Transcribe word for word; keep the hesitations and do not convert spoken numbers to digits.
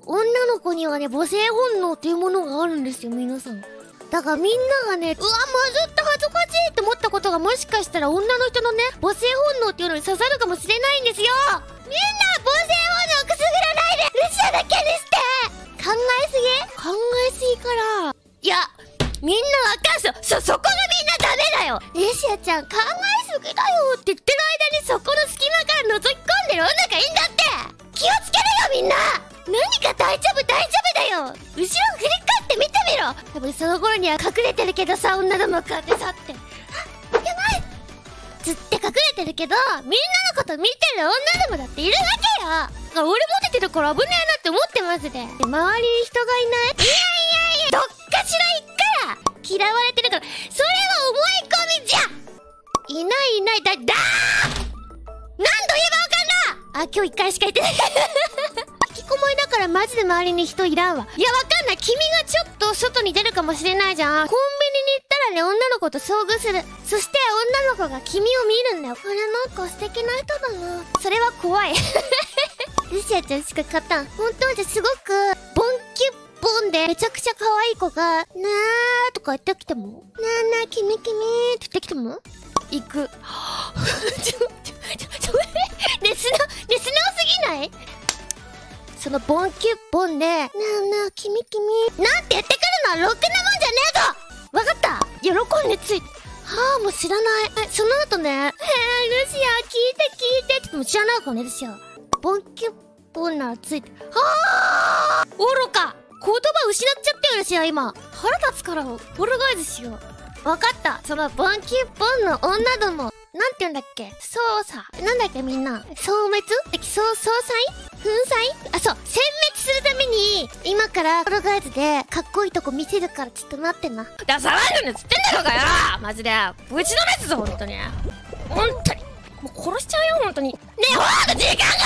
女の子にはね、母性本能っていうものがあるんですよ、皆さん。だからみんながね、うわ、まずった恥ずかしいって思ったことがもしかしたら女の人のね、母性本能っていうのに刺さるかもしれないんですよ。みんな母性本能くすぐらないで、ルシアだけにして。考えすぎ考えすぎから。いや、みんなわかんすよ。そ、そこがみんなダメだよ。ルシアちゃん考えすぎだよって言ってる間にそこの隙間から覗き込んでる女がいいんだって。気をつけろよみんな。何か大丈夫大丈夫だよ。後ろ振り返って見てみろ。多分その頃には隠れてるけどさ、女どもかってさって。あ、やばい。ずって隠れてるけど、みんなのこと見てる女どもだっているわけよ。だから俺モテてるから危ねえなって思ってますで。で、周りに人がいない。いやいやいや、どっかしら行っから嫌われてるから、それは思い込みじゃ。いないいない、だ、だー何度言えばわかんな。あ、今日一回しか言ってない。引きこもりだからマジで周りに人いらんわ。いや、わかんない。君がちょっと外に出るかもしれないじゃん。コンビニに行ったらね、女の子と遭遇する。そして女の子が君を見るんだよ。これなんか素敵な人だな。それは怖い。ルシアちゃんしか勝たん。本当はすごく、ボンキュッボンでめちゃくちゃ可愛い子が、なーとか言ってきても、なーなー、君君って言ってきても行く。ちょ、ちょ、ちょ、ちょ、ね、素直、ね、素直すぎない？そのボンキュッボンで、なあなあ、君君、なんて言ってくるのはろくなもんじゃねえぞ。わかった。喜んでついて。はあ、もう知らない。え、その後ね、へえ、ルシア、聞いて聞いてって言っても知らない子ね、ルシア。ボンキュッボンならついて。はあ、愚か。言葉失っちゃったよ、ルシア、今。腹立つから、フォルガイズしよう。わかった。そのボンキュッボンの女ども。なんて言うんだっけ？そうさ。なんだっけみんな。消滅？そう、総裁？粉砕？あ、そう。殲滅するために、今からフォルガイズでかっこいいとこ見せるからちょっと待ってな。だ、騒いでるのつってんだろうがよ！マジで。ぶちのめすぞ、ほんとに。ほんとに。もう殺しちゃうよ、ほんとに。ねえ、ほら、時間が